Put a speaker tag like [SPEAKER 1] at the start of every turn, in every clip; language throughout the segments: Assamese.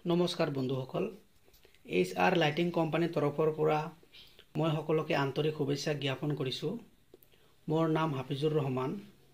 [SPEAKER 1] নমস্কাৰ বন্ধুসকল, HR লাইটিং কোম্পানীৰ তৰফৰ পৰা মই সকলোকে আন্তৰিক শুভেচ্ছা জ্ঞাপন কৰিছোঁ। মোৰ নাম হাফিজুৰ ৰহমান।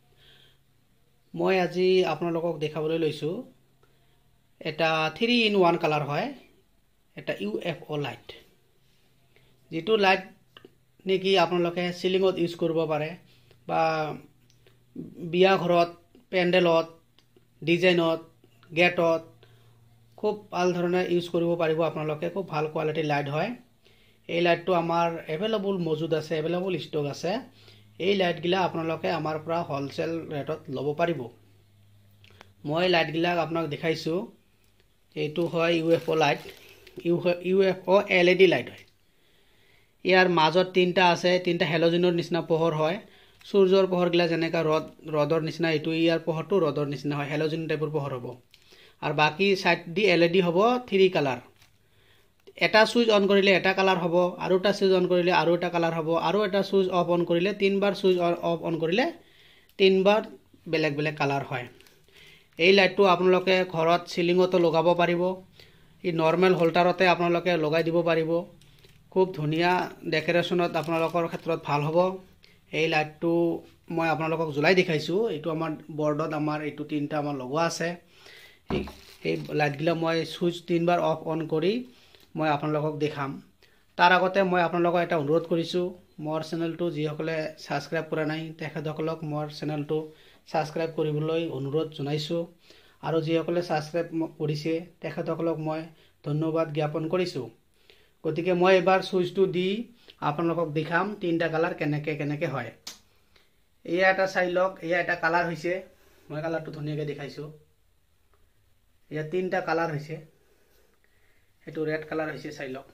[SPEAKER 1] মই আজি আপোনালোকক দেখাবলৈ লৈছোঁ এটা 3-in-1 কালাৰ হয়, এটা UFO লাইট। যেটো লাইট নেকি আপোনালোকে সিলিঙত ইউজ কৰিব পাৰে বা বিয়া ঘৰত, পেন্ডেলত, ডিজাইনত, গেটত খুব ভাল ধৰণে ইউজ কৰিব পাৰিব। আপোনালোকে খুব ভাল কোৱালিটিৰ লাইট হয়। এই লাইটটো আমাৰ এভেইলেবল মজুদ আছে, এভেইলেবল ষ্টক আছে। এই লাইটগিলা আপোনালোকে আমাৰ পৰা হোলসেল ৰেটত ল'ব পাৰিব। মই লাইটগিলা আপোনাক দেখাইছোঁ। এইটো হয় UFO light, UFO LED light হয়। ইয়াৰ মাজত তিনটা আছে, তিনটা হেলোজেনৰ নিচিনা পোহৰ হয়। সূৰ্যৰ পোহৰগিলা যেনেকা ৰদৰ নিচিনা, এইটো ইয়াৰ পোহৰটো ৰদৰ নিচিনা হয়, হেলোজেন টাইপৰ পোহৰ হ'ব। আর বাকি সাইড দি LED হব 3 কালার। এটা সুইচ অন করিলে এটা কালার হব, আর এটা সুইচ অন করিলে আর এটা কালার হব, আর এটা সুইচ অফ অন করিলে তিনবার সুইচ অফ অন করিলে তিনবার বেলেগ বেলেগ কালার হয়। এই লাইটটো আপোনালোকে ঘৰত সিলিঙতো লগাব পাৰিব। এই নৰ্মেল হোল্ডাৰতে আপোনালোকে লগাই দিব পাৰিব। খুব ধুনীয়া ডেকোৰেশনত আপোনালোকৰ ক্ষেত্ৰত ভাল হ'ব। এই লাইটটো মই আপোনালোকক জ্বলাই দেখাইছোঁ। এইটো আমাৰ বৰ্ডত আমাৰ এইটো তিনটা আমাৰ লগোৱা আছে। এই লাইটগিলা মই সুইচ তিনবাৰ অফ অন কৰি মই আপোনালোকক দেখাম। তাৰ আগতে মই আপোনালোকক এটা অনুৰোধ কৰিছোঁ, মোৰ চেনেলটো যিসকলে ছাবস্ক্ৰাইব কৰা নাই তেখেতসকলক মোৰ চেনেলটো ছাবস্ক্ৰাইব কৰিবলৈ অনুৰোধ জনাইছোঁ। আৰু যিসকলে ছাবস্ক্ৰাইব কৰিছে তেখেতসকলক মই ধন্যবাদ জ্ঞাপন কৰিছোঁ। গতিকে মই এবাৰ সুইচটো দি আপোনালোকক দেখাম তিনটা কালাৰ কেনেকে হয়। এয়া এটা চাই লওক, এয়া এটা কালাৰ হৈছে। মই কালাৰটো ধুনীয়াকৈ দেখাইছোঁ। এয়া তিনটা কালাৰ হৈছে। এটো ৰেড কালাৰ হৈছে, চাই লওক।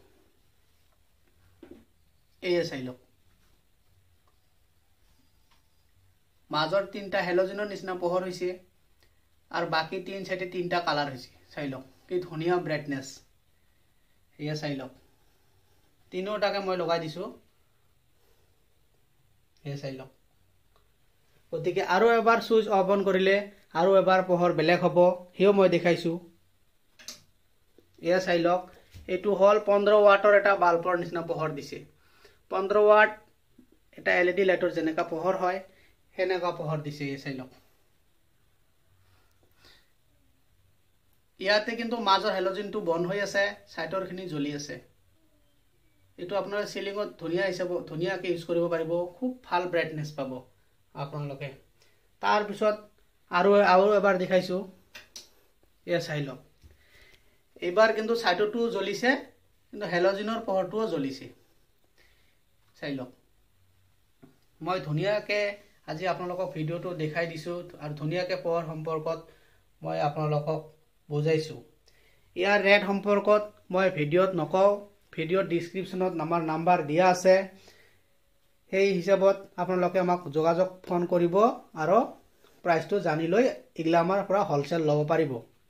[SPEAKER 1] এয়া চাই লওক, মাজৰ তিনটা হেলোজেনৰ নিচিনা পোহৰ হৈছে আৰু বাকি তিন সাইডে তিনটা কালাৰ হৈছে। চাই লওক কি ধুনীয়া ব্ৰাইটনেছ। এয়া চাই লওক, তিনিওটাকে মই লগাই দিছোঁ। এয়া চাই লওক। গতিকে আৰু এবাৰ সুইচ অফ অন কৰিলে আৰু এবাৰ পোহৰ বেলেগ হ'ব, হেও মই দেখাইছোঁ। এয়া চাই লওক, এইটো হল 15 ওয়াটৰ এটা বাল্বৰ নিচিনা পোহৰ দিছে। 15 ওয়াট এটা LED লাইটৰ যেনেকা পোহৰ হয় সেনেকা পোহৰ দিছে। এয়া চাই লওক। ইয়াতে কিন্তু মাজৰ হেলোজেনটো বন্ধ হৈ আছে, সাইডৰখিনি জ্বলি আছে। এইটো আপোনাৰ সিলিঙত ধুনীয়াকৈ ইউজ কৰিব পাৰিব। খুব ভাল ব্ৰাইটনেছ পাব আপোনালোকে। তাৰ পিছত আৰু এবাৰ দেখাইছোঁ। এয়া চাই লওক, এইবাৰ কিন্তু সাইডটো জ্বলিছে, কিন্তু হেলোজেনৰ পোহৰটোও জ্বলিছে। চাই লওক। মই ধুনীয়াকৈ আজি আপোনালোকক ভিডিঅ'টো দেখাই দিছোঁ আৰু ধুনীয়াকৈ পোহৰ সম্পৰ্কত মই আপোনালোকক বুজাইছোঁ। ইয়াৰ ৰেট সম্পৰ্কত মই ভিডিঅ'ত নকওঁ, ভিডিঅ'ৰ ডিছক্ৰিপশ্যনত আমাৰ নাম্বাৰ দিয়া আছে। সেই হিচাপত আপোনালোকে আমাক যোগাযোগ ফোন কৰিব আৰু প্ৰাইচটো জানি লৈ এগিলা আমাৰ পৰা হোলসেল ল'ব পাৰিব।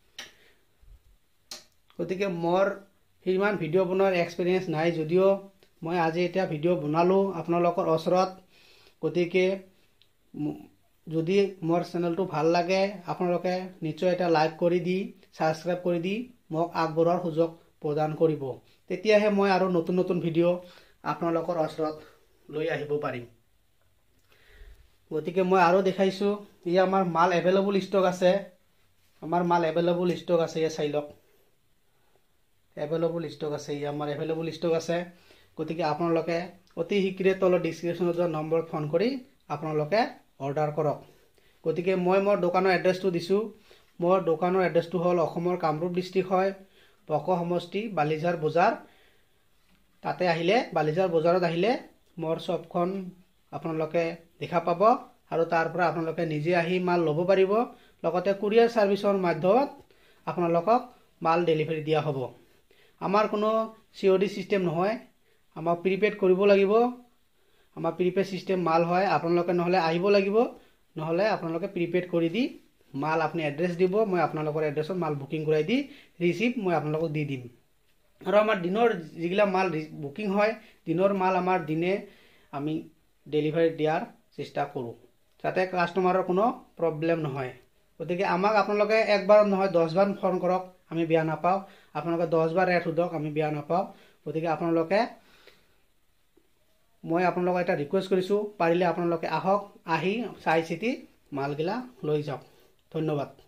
[SPEAKER 1] গতিকে মোৰ সিমান ভিডিঅ' বনোৱাৰ এক্সপিৰিয়েঞ্চ নাই যদিও মই আজি এটা ভিডিঅ' বনালোঁ আপোনালোকৰ ওচৰত। গতিকে যদি মোৰ চেনেলটো ভাল লাগে আপোনালোকে নিশ্চয় এটা লাইক কৰি দি ছাবস্ক্ৰাইব কৰি দি মোক আগবঢ়োৱাৰ সুযোগ প্ৰদান কৰিব। তেতিয়াহে মই আৰু নতুন নতুন ভিডিঅ' আপোনালোকৰ ওচৰত লৈ আহিব পাৰিম। গতিকে মই আৰু দেখাইছোঁ। ই আমাৰ মাল এভেইলেবল ষ্টক আছে। আমাৰ মাল এভেইলেবল ষ্টক আছে। এয়া চাই লওক, এভেইলেবল ষ্টক আছে। ই আমাৰ এভেইলেবল ষ্টক আছে। গতিকে আপোনালোকে অতি শীঘ্ৰে তলৰ ডিছক্ৰিপশ্যনত যোৱা নম্বৰত ফোন কৰি আপোনালোকে অৰ্ডাৰ কৰক। গতিকে মই মোৰ দোকানৰ এড্ৰেছটো দিছোঁ। মোৰ দোকানৰ এড্ৰেছটো হ'ল অসমৰ কামৰূপ ডিষ্ট্ৰিক্ট হয়, বক সমষ্টি, বালিঝাৰ বজাৰ। তাতে আহিলে, বালিঝাৰ বজাৰত আহিলে মোৰ শ্বপখন আপোনালোকে দেখা পাব আৰু তাৰ পৰা আপোনালোকে নিজে আহি মাল ল'ব পাৰিব। লগতে কুৰিয়াৰ ছাৰ্ভিচৰ মাধ্যমত আপোনালোকক মাল ডেলিভাৰী দিয়া হ'ব। আমাৰ কোনো COD চিষ্টেম নহয়, আমাক প্ৰিপেড কৰিব লাগিব। আমাৰ প্ৰিপেড চিষ্টেম মাল হয়। আপোনালোকে নহ'লে আহিব লাগিব, নহ'লে আপোনালোকে প্ৰিপেড কৰি দি মাল আপুনি এড্ৰেছ দিব, মই আপোনালোকৰ এড্ৰেছত মাল বুকিং কৰাই দি ৰিচিপ্ট মই আপোনালোকক দি দিম। আৰু আমাৰ দিনৰ যিগিলা মাল বুকিং হয়, দিনৰ মাল আমাৰ দিনে আমি ডেলিভাৰী দিয়াৰ চেষ্টা কৰোঁ, যাতে কাষ্টমাৰৰ কোনো প্ৰব্লেম নহয়। গতিকে আমাক আপোনালোকে একবাৰ নহয় 10 বাৰ ফোন কৰক, আমি বেয়া নাপাওঁ। আপোনালোকে 10 বাৰ ৰেট সোধক, আমি বেয়া নাপাওঁ। গতিকে আপোনালোকে মই আপোনালোকক এটা ৰিকুৱেষ্ট কৰিছোঁ, পাৰিলে আপোনালোকে আহক, আহি চাই চিতি মালগিলা লৈ যাওক। ধন্যবাদ।